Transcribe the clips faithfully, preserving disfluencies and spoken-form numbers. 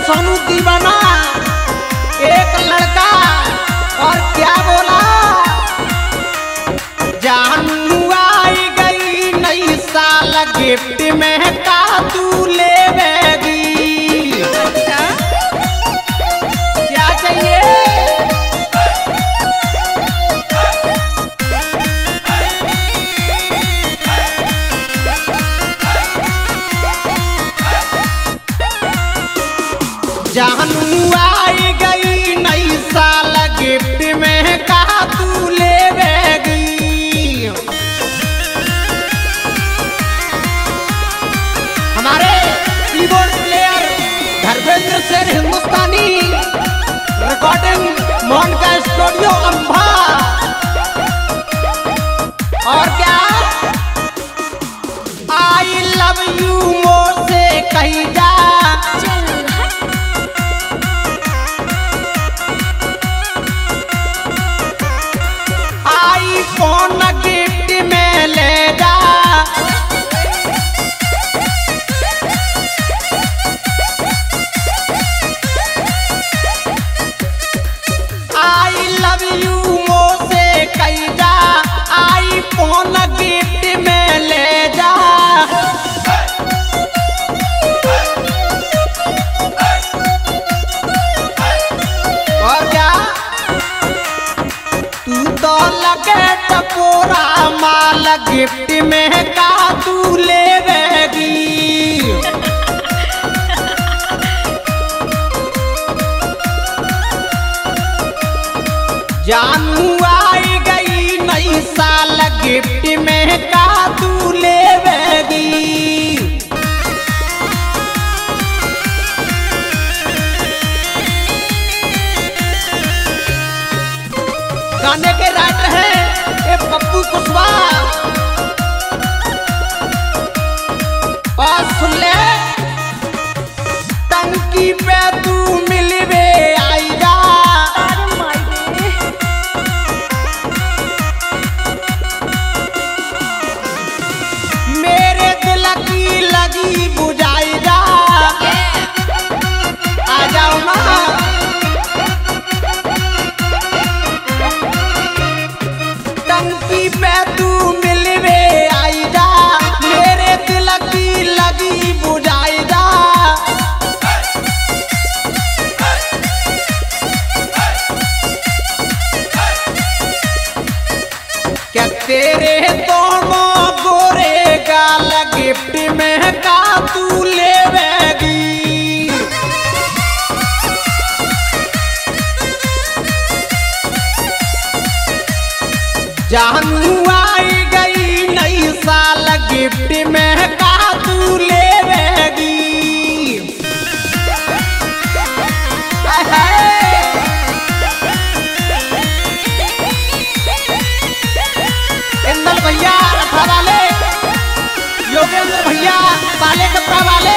सोनू दीवाना एक लड़का और क्या बोला, जानू आई गई नई साल गिफ्ट में का तू लेवेगी। क्या चाहिए? जानू आई गई नई साल गिफ्ट में का तू लेवेगी। हमारे keyboard player Dharmendra Sen Hindustani, recording Mohan studio Amba. और क्या, आई लव यू मोर से कही जा। कौन गिफ्ट में ले जा, आई लव यू मोसे कही जा, आई कौन गिफ्ट में ले जा। और क्या, तू तो लगे टपोरा माल गिफ्ट में का तू लेवेगी। जानू आई गई नई साल गिफ्ट में का तू लेवेगी। गाने के राइटर हैं ए पप्पू कुशवाहा। और सुन ले, टंकी पे तू मिलवे आई जा। मेरे दिल की लगी बुझाई जा। आ जाओ ना, टंकी पे तू मिलवे आई जा, मेरे दिल की लगी बुझाई जा। क्या तेरे दोनों गोरे गाल गिफ्ट में का तू लेवेगी। जानू आई गई नई साल गिफ्ट में का तू लेवेगी। इंदल भैया रथा वाले, योगेंद्र भैया पाले कपड़ा वाले।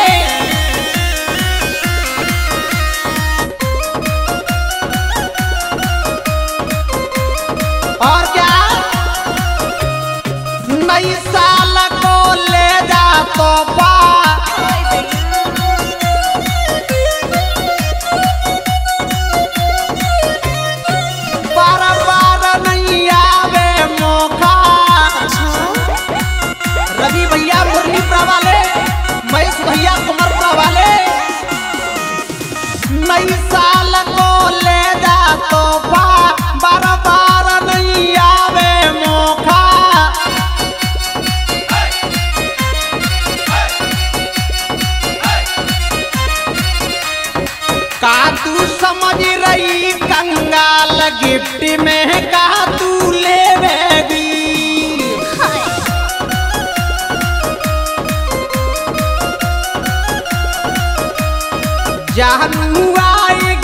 और क्या, नई साल को ले जा तो पा, बार बार नहीं आवे मौका। रवि भैया मुरलीपुरा वाले, महेश भैया कुमरपुरा वाले। नई साल को ले जा तो पा, बार बार नहीं आवे मौका। का तू समझ रही कंगाल गिफ्ट में का तू लेवेगी। जानू आई